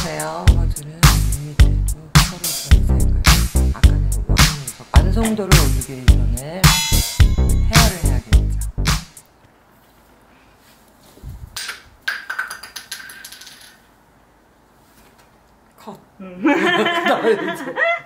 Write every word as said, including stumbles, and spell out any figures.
안녕하세요. 퍼즐은 밋밋해도 털어줘야 생각. 아까는 왕에서 완성도를 올리기 위해서는 헤어를 해야겠죠. 컷. 음.